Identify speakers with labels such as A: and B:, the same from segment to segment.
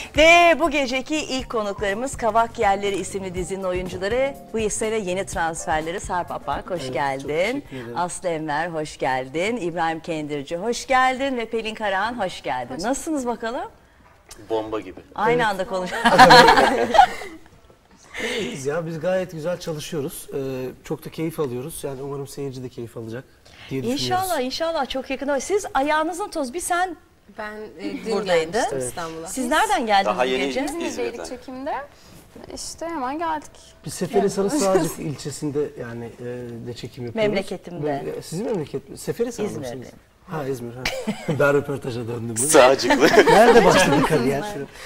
A: Ve bu geceki ilk konuklarımız Kavak Yerleri isimli dizinin oyuncuları. Bu sene yeni transferleri. Sarp Apak hoş geldin. Aslı Enver hoş geldin. İbrahim Kendirci hoş geldin. Ve Pelin Karahan hoş geldin. Nasılsınız bakalım?
B: Bomba gibi.
A: Aynı anda konuşuyoruz.
C: İyiyiz ya, biz gayet güzel çalışıyoruz. Çok da keyif alıyoruz. Yani umarım seyirci de keyif alacak diye düşünüyoruz.
A: İnşallah, inşallah çok yakında. Siz ayağınızın toz bir sen
D: Ben dün
A: buradaydı.
D: gelmiştim İstanbul'a.
A: Siz nereden geldiniz
B: Daha
A: bu
B: yeni
A: gece?
D: İzmir'deydik çekimde. İşte hemen geldik.
C: Biz Seferihisar'ın Sığacık ilçesinde yani de çekim yapıyoruz.
A: Memleketimde.
C: Sizin memleket mi? Seferihisar mısınız?
A: İzmir'deyim.
C: Ha, İzmir. Ha. Ben röportaja döndüm.
B: Sağcıklı.
C: Nerede başladı kariyer?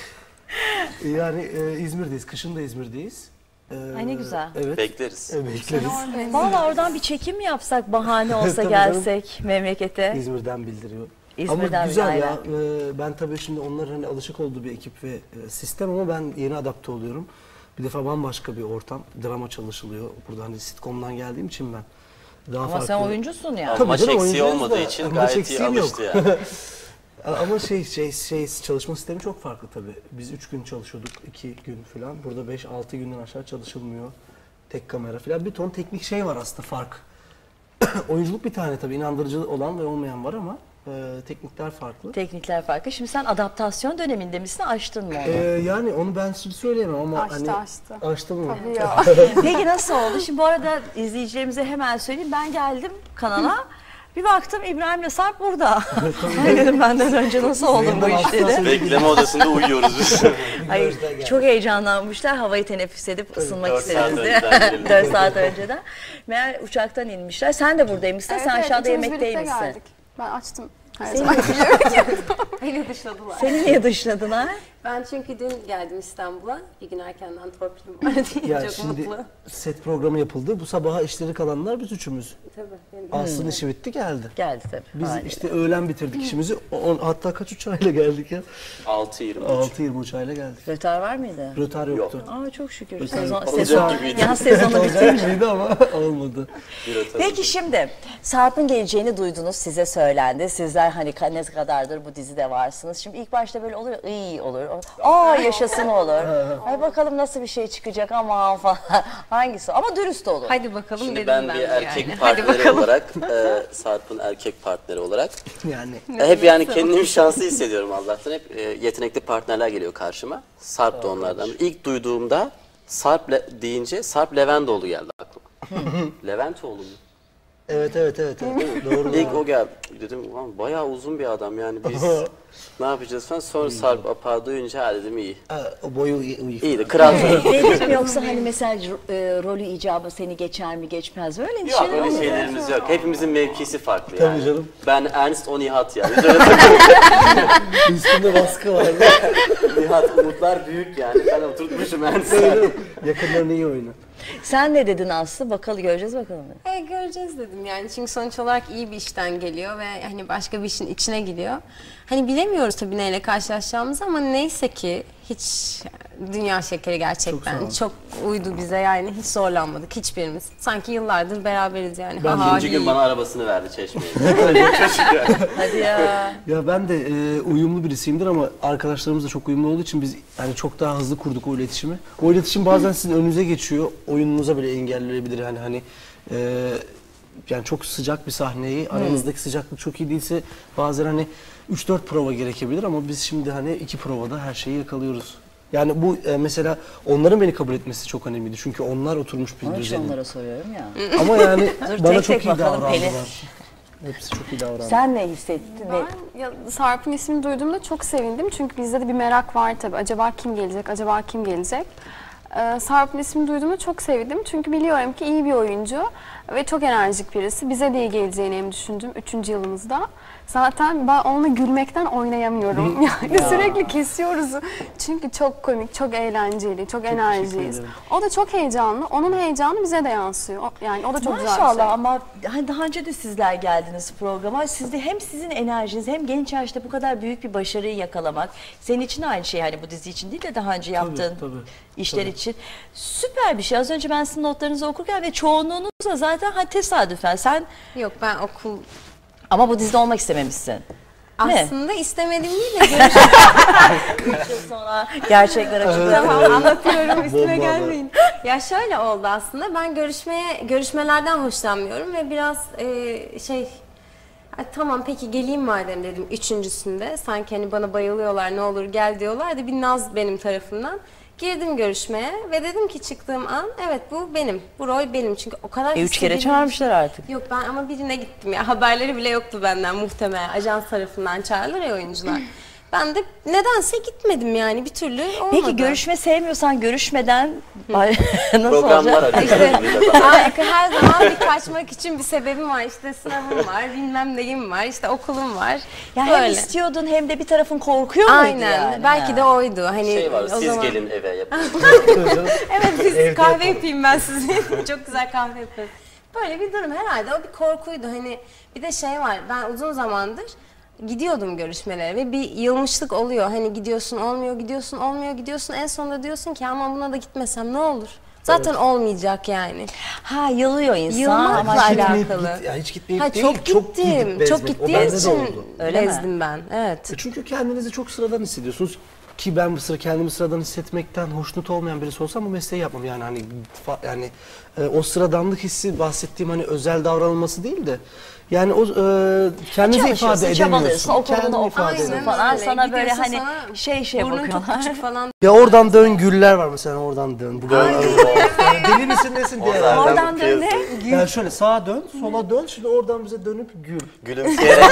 C: Yani İzmir'deyiz. Kışın da İzmir'deyiz.
A: Ay ne güzel.
C: Evet.
B: Bekleriz.
C: Bekleriz.
A: Vallahi oradan bir çekim mi yapsak, bahane olsa
C: Tabii
A: gelsek memlekete.
C: İzmir'den bildiriyor.
A: İzmir'den
C: ama güzel
A: bildiriyor,
C: ya. Ben tabii şimdi onların hani alışık olduğu bir ekip ve sistem ama ben yeni adapte oluyorum. Bir defa bambaşka bir ortam. Drama çalışılıyor. Burada hani sitcom'dan geldiğim için ben. Daha
A: Ama
C: farklı.
A: sen oyuncusun ya.
C: Tabii
B: Maç
C: canım,
B: eksiği
C: oyuncuyuz
B: olmadığı
C: da,
B: için
C: maç
B: gayet iyi
C: eksiğim
B: alıştı
C: yok.
B: yani.
C: Ama çalışma sistemi çok farklı tabii. Biz 3 gün çalışıyorduk, 2 gün falan. Burada 5-6 günden aşağı çalışılmıyor. Tek kamera falan. Bir ton teknik şey var aslında, fark. Oyunculuk bir tane tabii, inandırıcı olan ve olmayan var ama teknikler farklı.
A: Teknikler farklı. Şimdi sen adaptasyon döneminde misin? Açtın mı onu?
C: Yani onu ben şimdi söyleyemem ama
D: Açtı.
C: açtım mı?
D: Tabii ya.
A: Peki nasıl oldu? Şimdi bu arada izleyicilerimize hemen söyleyeyim. Ben geldim kanala. Bir baktım İbrahim'le Sarp burada. Dedim benden önce nasıl oldu bu iş dedi.
B: Bekleme odasında uyuyoruz biz.
A: Hayır, çok heyecanlanmışlar. Havayı teneffüs edip ısınmak
B: 4 saat
A: istediniz
B: önceden
A: diye. 4 saat önceden. Meğer uçaktan inmişler. Sen de buradaymışsın. Sen aşağıda
D: ikimiz birlikte
A: yemekteymişsin.
D: geldik. Ben açtım. Her
A: Seni,
D: zaman. Beni dışladılar.
A: seni niye dışladılar?
D: Ben çünkü dün geldim İstanbul'a. Bir gün erkenden torpilim var diye
C: Ya
D: çok
C: şimdi
D: mutlu.
C: set programı yapıldı. Bu sabaha işleri kalanlar biz üçümüz.
D: Tabii. Benim.
C: Aslı'nın işi bitti, geldi.
A: Geldi tabii.
C: Biz
A: Haliyle.
C: işte öğlen bitirdik işimizi. Hatta kaç uçağıyla geldik ya?
B: 6-23.
C: 6-20 uçağıyla geldik.
A: Rötar var mıydı?
C: Rötar yoktu.
A: Aa çok şükür.
B: olacak gibiydi.
A: Yaz sezonu bitince.
C: Olacak ama olmadı.
A: Peki şimdi Sarp'ın geleceğini duydunuz, size söylendi. Sizler hani ne kadardır bu dizide varsınız. Şimdi ilk başta böyle olur, iyi olur. Aa yaşasın olur. Ay bakalım nasıl bir şey çıkacak ama falan. Hangisi? Ama dürüst olur.
D: Hadi bakalım
B: Şimdi
D: dedim
B: ben
D: ben
B: bir
D: de
B: erkek
D: yani. Hadi
B: partneri
D: bakalım.
B: olarak, Sarp'ın erkek partneri olarak
C: Yani
B: hep yani kendimi şanslı hissediyorum Allah'tan. Hep yetenekli partnerler geliyor karşıma. Sarp da onlardan. İlk duyduğumda Sarp deyince Sarp Leventoğlu geldi aklıma. Leventoğlu mu?
C: evet. Doğru.
B: İlk o geldi. Dedim ulan bayağı uzun bir adam yani biz ne yapacağız falan. Sonra Sarp Apak'ı duyunca ha dedim iyi.
C: O boyu uyuyor.
B: İyiydi kral.
A: Dedik mi yoksa hani mesela rolü icabı seni geçer mi geçmez mi? Öyle
B: Yok
A: şeyler
B: öyle
A: olur.
B: şeylerimiz yok. Hepimizin mevkisi farklı
C: Tabii
B: yani.
C: canım.
B: Ben Ernst o Nihat yani. Biz öyle takılıyoruz.
C: Üstünde baskı var.
B: Nihat umutlar büyük yani. Ben oturtmuşum Ernst'i.
C: Yakınlarını iyi oyna.
A: Sen ne dedin Aslı? Bakalım göreceğiz bakalım.
D: Göreceğiz dedim yani çünkü sonuç olarak iyi bir işten geliyor ve hani başka bir işin içine giriyor. Hani bilemiyoruz tabii neyle karşılaşacağımızı ama neyse ki hiç dünya şekeri gerçekten çok uydu bize yani hiç zorlanmadık hiçbirimiz. Sanki yıllardır beraberiz yani.
C: Ben
B: İkinci gün bana arabasını verdi Çeşme'ye.
A: Hadi ya.
C: Ya ben de uyumlu birisiyimdir ama arkadaşlarımız da çok uyumlu olduğu için biz yani çok daha hızlı kurduk o iletişimi. O iletişim bazen sizin önünüze geçiyor. Oyununuza bile engelleyebilir hani yani çok sıcak bir sahneyi aranızdaki sıcaklık çok iyi değilse bazen hani 3-4 prova gerekebilir ama biz şimdi hani 2 provada her şeyi yakalıyoruz. Yani bu mesela onların beni kabul etmesi çok önemliydi. Çünkü onlar oturmuş bir
A: Onun için
C: düzenin.
A: onlara soruyorum ya.
C: Ama yani
A: Dur,
C: bana
A: tek
C: çok
A: tek
C: iyi
A: bakalım
C: davrandılar.
A: Pelin.
C: Hepsi çok iyi davrandı.
A: Sen ne hissettin?
E: Ben ya, Sarp'ın ismini duyduğumda çok sevindim çünkü bizde de bir merak var tabii. Acaba kim gelecek, acaba kim gelecek? Sarp'ın ismini duyduğumda çok sevindim çünkü biliyorum ki iyi bir oyuncu ve çok enerjik birisi. Bize de iyi geleceğini düşündüm 3. yılımızda. Zaten ben onunla gülmekten oynayamıyorum. Yani sürekli kesiyoruz. Çünkü çok komik, çok eğlenceli, çok enerjiyiz. O da çok heyecanlı. Onun heyecanı bize de yansıyor. Yani o da çok güzel bir şey.
A: Maşallah ama hani daha önce de sizler geldiniz programa. Sizde hem sizin enerjiniz hem genç yaşta bu kadar büyük bir başarıyı yakalamak. Senin için aynı şey hani bu dizi için değil de daha önce yaptığın işler için. Süper bir şey. Az önce ben sizin notlarınızı okurken ve çoğunluğunuz da zaten tesadüfen sen
D: Yok ben okul
A: ama bu dizide olmak istememişsin.
D: Aslında istemediğim değil de
A: 3 yıl sonra gerçekler açıklanıyor.
D: Tamam anlatıyorum üstüme gelmeyin. Ya şöyle oldu aslında, ben görüşmelerden hoşlanmıyorum ve biraz tamam peki geleyim madem dedim üçüncüsünde. Sanki hani bana bayılıyorlar, ne olur gel diyorlar da bir naz benim tarafımdan. Girdim görüşmeye ve dedim ki çıktığım an evet bu benim, bu rol benim çünkü o kadar
A: 3 kere çağırmışlar artık.
D: Yok ben ama birine gittim ya, haberleri bile yoktu benden muhtemelen, ajans tarafından çağrılır ya oyuncular. Ben de nedense gitmedim yani, bir türlü olmadı.
A: Peki görüşme sevmiyorsan görüşmeden nasıl
B: Programlar
A: olacak?
B: açıyoruz.
D: Her zaman bir kaçmak için bir sebebim var, işte sınavım var, bilmem neyim var, işte okulum var.
A: Ya hem
D: Böyle.
A: istiyordun hem de bir tarafın korkuyor muydu
D: Aynen.
A: yani?
D: Belki de oydu. Hani
B: Şey var,
D: o
B: siz
D: zaman...
B: gelin eve yapın.
D: Evet biz kahve yapayım ben size. Çok güzel kahve yapıyorum. Böyle bir durum herhalde, o bir korkuydu. Hani bir de şey var, ben uzun zamandır gidiyordum görüşmelere ve bir yılmışlık oluyor. Hani gidiyorsun olmuyor, gidiyorsun olmuyor, gidiyorsun. En sonunda diyorsun ki ama buna da gitmesem ne olur? Zaten olmayacak yani.
A: Ha yılıyor insan.
D: Yılmakla
A: ama
D: alakalı.
C: Hiç gitmeyip
D: Ha,
C: değil,
D: çok gittim.
C: gidip
D: Çok
C: bezmek. O
D: gittiğim
C: bende de
D: için
C: oldu.
A: Öyle mi?
D: bezdim ben. Evet.
C: Çünkü kendinizi çok sıradan hissediyorsunuz. Ki ben kendimi sıradan hissetmekten hoşnut olmayan birisi olsam bu mesleği yapmam yani hani o sıradanlık hissi bahsettiğim hani özel davranılması değil de yani o kendinizi ifade edemiyorsun.
A: Çabalıyorsun, okulunu
C: Kendini ifade
A: okuyorsun
C: edemiyorsun.
A: falan.
D: öyle.
A: Sana böyle
D: Gidiyorsun,
A: hani
D: sana
A: şey
D: Burnun çok
A: bakıyorlar.
D: küçük falan.
C: Ya oradan dön güller var mesela, oradan dön. Bu deli misin nesin diye.
A: Oradan dön ne?
C: Yani şöyle sağa dön, sola dön. Şimdi oradan bize dönüp gül.
B: Gülümseyerek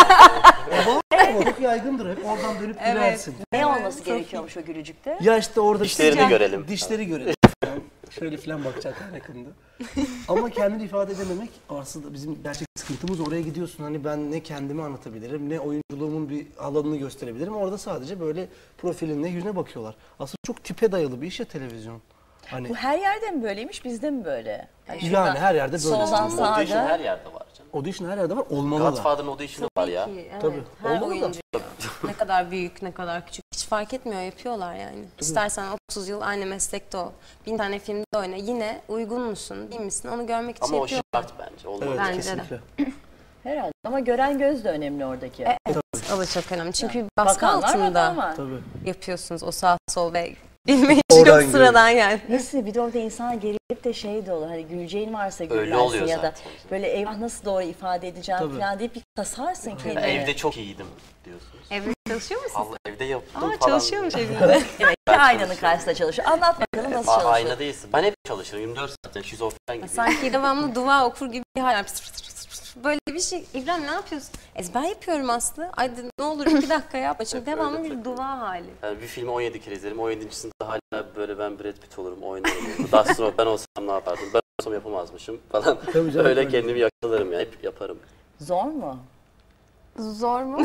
C: Ama çok yaygındır hep. Oradan dönüp gülersin.
A: Ne olması gerekiyormuş o gülücükte?
C: Ya işte orada
B: dişlerini görelim.
C: Dişleri görelim. Şöyle falan bakacaklar yakında. Ama kendini ifade edememek aslında bizim gerçek sıkıntımız. Oraya gidiyorsun hani ben ne kendimi anlatabilirim ne oyunculuğumun bir alanını gösterebilirim. Orada sadece böyle profilinle yüzüne bakıyorlar. Aslında çok tipe dayalı bir iş ya televizyon. Hani
A: Bu her yerde mi böyleymiş, bizde mi böyle? Hani
C: yani her yerde böyle.
A: soldan sağa
B: audition her
A: da.
B: yerde var canım.
C: Audition her yerde var, olmalı da.
B: Godfather'ın audition'ı var ya.
D: Evet,
C: Tabii.
D: her
C: Olmalı da.
D: oyuncu ne kadar büyük, ne kadar küçük hiç fark etmiyor, yapıyorlar yani. İstersen 30 yıl aynı meslekte ol, 1000 tane filmde oyna, yine uygun musun, değil misin onu görmek için
B: Ama o
D: yapıyor.
B: şart bence. Olmalı.
C: Evet,
D: Bence de.
C: kesinlikle.
A: Herhalde. Ama gören göz de önemli oradaki.
D: Evet, o da çok önemli çünkü baskı
A: Bakanlar
D: altında
A: bakar ama.
C: Tabii.
D: yapıyorsunuz o sağ sol ve bilmeyi
C: Oradan
D: çok sıradan yani.
A: Neyse bir de orada insan gerilip de şey de olur. Hani güleceğin varsa
B: Öyle
A: gülersin
B: oluyor
A: ya da
B: zaten.
A: böyle eyvah nasıl doğru ifade edeceğim
C: Tabii.
A: falan deyip bir tasarsın kendini.
B: Evde çok iyiydim diyorsunuz.
D: Evde çalışıyor musun?
B: Allah evde yaptım
D: Aa,
B: falan.
D: çalışıyormuş evinde.
A: Evet, aynanın karşısında çalışıyor. Anlat bakalım nasıl çalışıyor.
B: Ayna değilsin. Ben hep çalışırım 24 saat. Yani şizofren gibi.
D: Sanki devamlı dua okur gibi bir hal. Böyle bir şey. İbrahim ne yapıyorsun? Ezber yapıyorum Aslı. Ay ne olur 2 dakika yapma. Çünkü
B: Hep
D: devamlı
B: öyle
D: bir dua hali.
B: Yani bir filmi 17 kere izlerim. 17.sinde hala böyle ben Brad Pitt olurum, oynarım. Dustin ben olsam ne yapardım? Ben olsam yapamazmışım falan.
C: Tabii canım,
B: öyle
C: öyle.
B: kendimi yakalarım ya. Hep yaparım.
A: Zor mu?
E: Zor mu?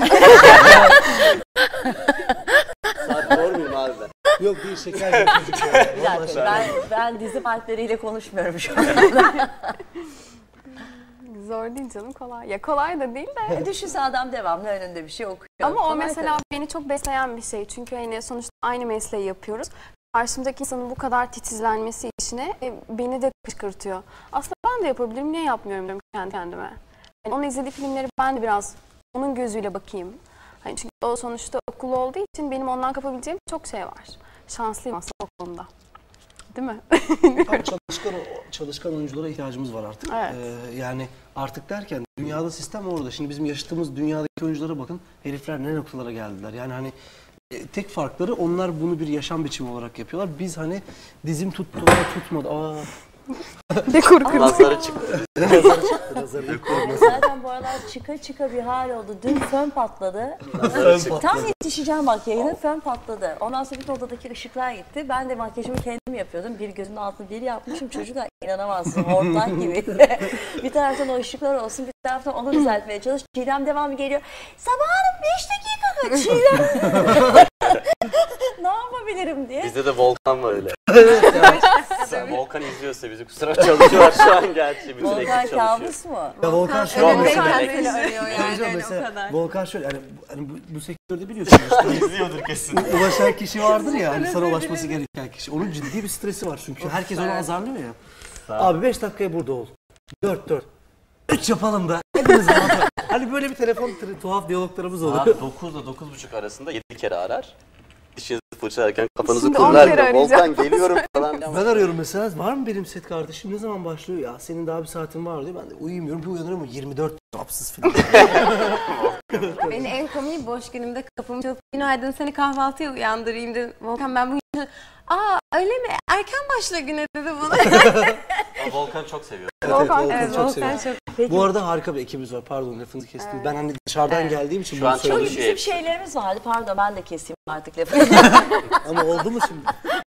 B: Saat doğru muyum abi ben?
C: Yok değil, şeker gibi çocuk ya.
A: Bir dakika, ben dizi partneriyle konuşmuyorum şu an.
E: Zor değil canım, kolay. Ya kolay da değil de.
A: Düşünse adam devamlı önünde bir şey okuyor.
E: Ama o
A: Kolay
E: mesela beni çok besleyen bir şey. Çünkü hani sonuçta aynı mesleği yapıyoruz. Karşımdaki insanın bu kadar titizlenmesi işine beni de kışkırtıyor. Aslında ben de yapabilirim, niye yapmıyorum diyorum kendi kendime. Yani onun izlediği filmleri ben de biraz onun gözüyle bakayım. Hani çünkü o sonuçta okul olduğu için benim ondan kapabileceğim çok şey var. Şanslıyım aslında o konuda. Değil mi?
C: Tam çalışkan oyunculara ihtiyacımız var artık.
E: Evet.
C: Yani artık derken dünyada sistem orada. Şimdi bizim yaşadığımız dünyadaki oyunculara bakın. Herifler ne noktalara geldiler. Yani hani tek farkları onlar bunu bir yaşam biçimi olarak yapıyorlar. Biz hani dizim tuttu tutmadı.
E: Ne korkuyorum.
B: Nazları çıktı.
C: Nazarı
A: Zaten bu aralar çıka bir hal oldu. Dün fön patladı. Tam yetişeceğim bak yayına, fön patladı. Ondan sonra bir odadaki ışıklar gitti. Ben de makyajımı kendim yapıyordum. Bir gözümün altını bir yapmışım. Çocuklar inanamazsın. Hortlak gibi. Bir taraftan o ışıklar olsun, bir taraftan onu düzeltmeye çalış. Çiğdem devamı geliyor. Sabahın 5 dakika Çiğdem. Ne yapabilirim diye.
B: Bizde de Volkan var öyle. Volkan izliyorsa bizi kusura çalışıyorlar şu an gerçi. Bütün ekip
A: Volkan
B: çalışıyor.
A: kabus mu?
C: Ya Volkan
B: Şu
C: şöyle
B: an
C: mesela.
B: mesela
D: arıyor yani o
C: Mesela
D: kadar.
C: Volkan şöyle hani bu sektörde biliyorsunuz.
B: izliyordur kesin.
C: Ulaşan kişi vardır ya hani sana ulaşması gereken kişi. Onun ciddi bir stresi var çünkü herkes onu azarlıyor ya. Abi 5 dakikaya burada ol. 4. 3 yapalım da. Hepimiz rahat. Hani böyle bir telefon tuhaf diyaloglarımız oluyor.
B: Saat 9 ile 9.30 arasında 7 kere arar. Dişinizi fırçalarken kafanızı
E: Şimdi 10
B: kurlar.
E: kere
B: Volkan geliyorum falan.
C: Ben arıyorum mesela, var mı benim set kardeşim, ne zaman başlıyor? Ya senin daha bir saatin var diyor. Ben de uyumuyorum, bir uyanırım 24 hapsız falan.
D: Beni en komiği boş günümde kapımı çalıp günaydın seni kahvaltıya uyandırayım dedim. Volkan ben bugün öyle mi? Erken başla güne dedi bana.
B: Volkan çok seviyor.
E: Volkan,
D: Evet
C: çok
D: Volkan
C: seviyorum.
D: çok.
C: Bu arada harika bir ekibimiz var. Pardon lafınızı kestim. Ben hani dışarıdan geldiğim için
B: Şu
C: bunu
B: an
C: söyledim.
B: çalışıyor.
A: Bizim şeylerimiz vardı. Pardon ben de keseyim artık lafı.
C: Ama oldu mu şimdi?